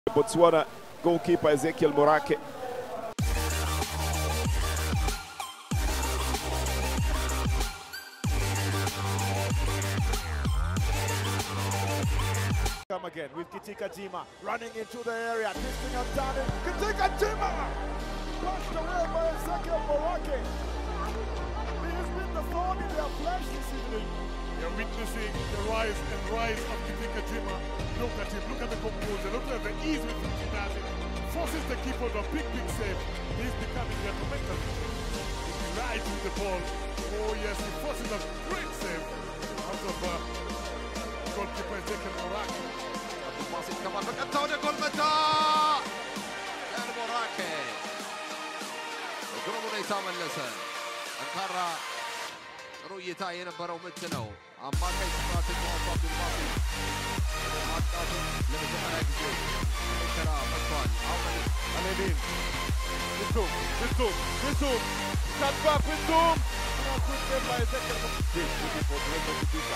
Botswana goalkeeper Ezekiel Morake. Come again with Kitika Jima running into the area, twisting and turning. Kitika Jima pushed away by Ezekiel Morake. He has been the thorn in their flesh this evening. You're witnessing the rise of Kitika Jima. Look at him, look at the composure, look at the ease with which he does it. Forces the keeper to a big save. He's becoming their momentum. He rides with the ball. Oh yes, he forces a great save out of goalkeeper Ezekiel Morake. الباصي كمان بالتوني جول متى الموراكي جرمو نيسام اللسن انكر رؤيتا ينبرو متنو اما كيف سمعت الموصف بالباصي لمجمع اكزيو انكرا مطوال اول Alevin. Bissoum. Cut back Bissoum. Now good save by Ezekiel. Beautiful great for Kitika.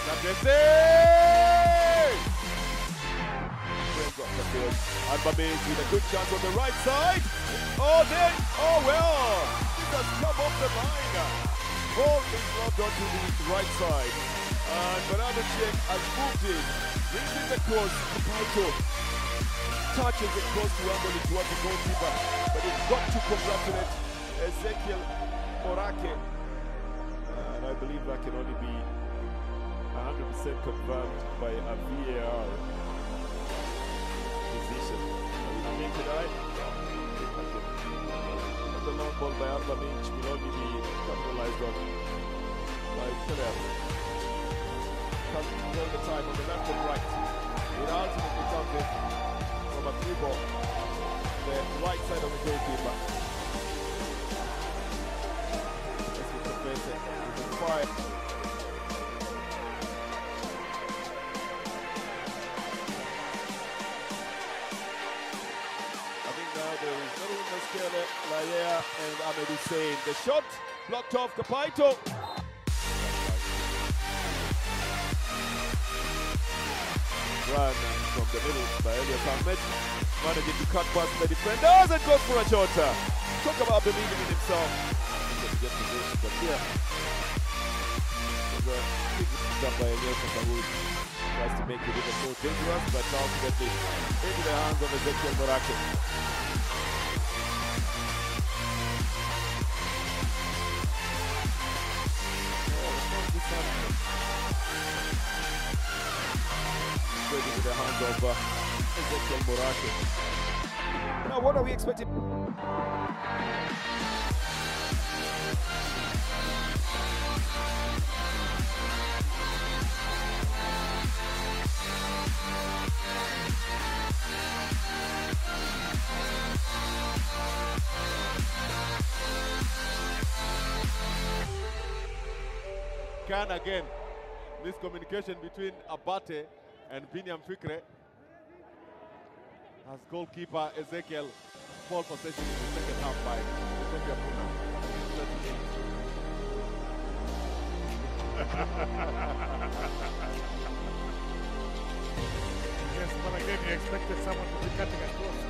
Off the field. Albamese with a good chance on the right side. Oh well, it has come off the line. Ball is lobbed onto the right side. And Bernardacek has moved in, brings in the cross. Kapaito touches the cross to Amboli towards the goalkeeper. But you've got to congratulate Ezekiel Morake. And I believe that can only be 100% confirmed by a VAR position. Naked eye. The long ball by Albamese will only be capitalized on by Philip. Comes all the time on the left and right. It ultimately comes in from a through ball, the right side of the goalkeeper. That's what the face is fire. There is Norun Maskele, Laya, and Ahmed Hussein. The shot blocked off Kapaito. Run from the middle by Elias Ahmed. Managing to cut past the defenders and goes for a shot. Talk about believing in himself. He get position, but here, there's a big jump by Elias Ahmed. Tries to make it even more dangerous, but ultimately into the hands of Ezekiel Morake. Into the hands of Ezekiel Morake. Now, what are we expecting? Can again. Miscommunication between Abate and Binyam Fikre as goalkeeper Ezekiel ball possession in the second half by Ethiopia Puna. Yes, but again, he expected someone to be cutting across.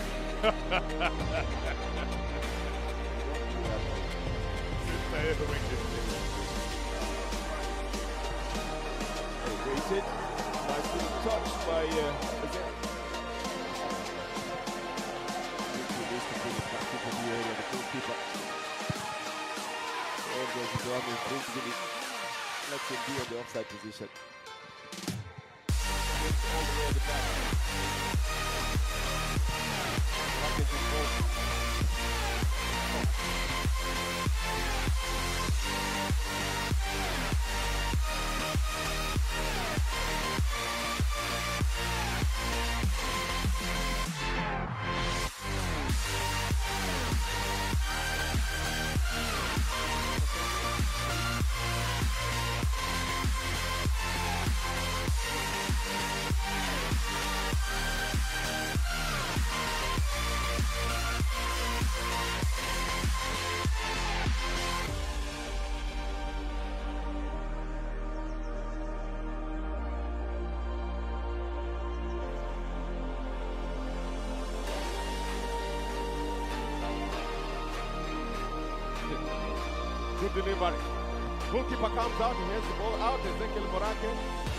Waited. Nicely touched by the goalkeeper. Lets him be on the offside position. All the way at the back. Rockets in goal. Good delivery. Goalkeeper comes out, he heads the ball out. Ezekiel Morake.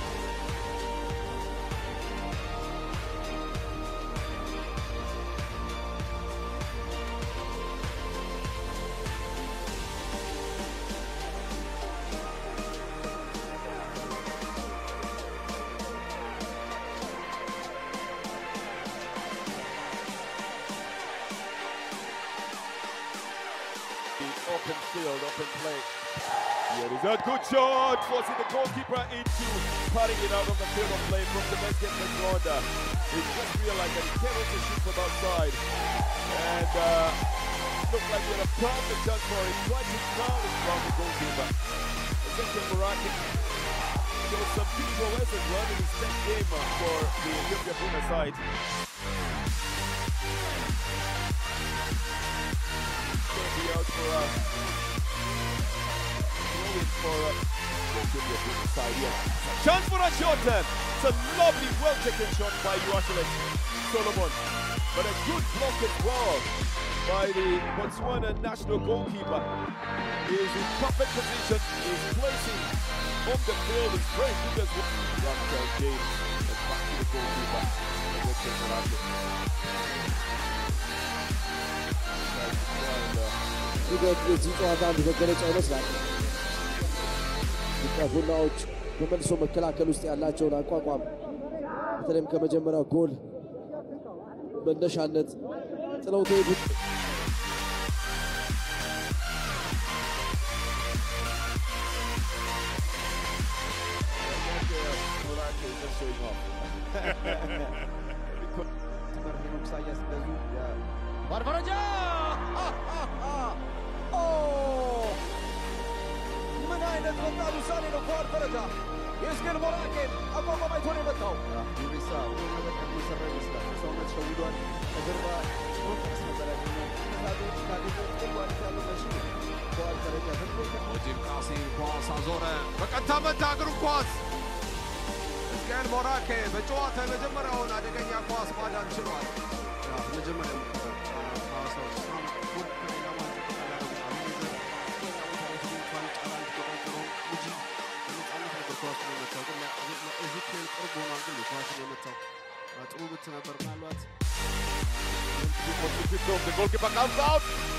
Open field, open play. Here is a good shot, forcing the goalkeeper into cutting it out of the field of play from the best game Roda. He just realized that he can't also shoot from outside. And looked like he had a perfect chance for it. Tried to challenge from the goalkeeper. Ezekiel Morake shows some good progress as well in his 10th game for the Ethiopia Puma side. Be out for the side, yeah. Chance for a shot then. It's a lovely, well-taken shot by Yuashelet Solomon. But a good block as well by the Botswana national goalkeeper. He is in perfect position. He's placing on the field. He's very good as well. Raphael James and back to the goalkeeper. የዚህ ጨዋታ አንድ መገለጫ ይመስላል። ቡናዎች በመልሶ መከላከል ውስጥ ያላቸውን አቋቋም በተለይም ከመጀመሪያው ጎል መነሻነት ጥለው ተሄዱ። Barbaroja! ምን አይነት ወጣት ውሳኔ ነው ባርባሮጃ! የእስኬል ሞራኬን አቋቋም አይቶ ነው የመጣው። ዩሪሳ ነገር ከሚሰራ ይመስላል። ሰውነት ሸውዷል። ከጀርባ ፕሮፌስ ነበር ያገኘው። ከዛዶች ካገኘው ቋት ያለው መሺ ቋት ደረጃ ሙጂብ ቃሲም ኳስ አዞረ። በቀጥታ መታ እግሩ ኳስ እስኬል ሞራኬ በጨዋታ የመጀመሪያውን አደገኛ ኳስ ማዳን ችሏል። መጀመሪያው The goalkeeper comes out.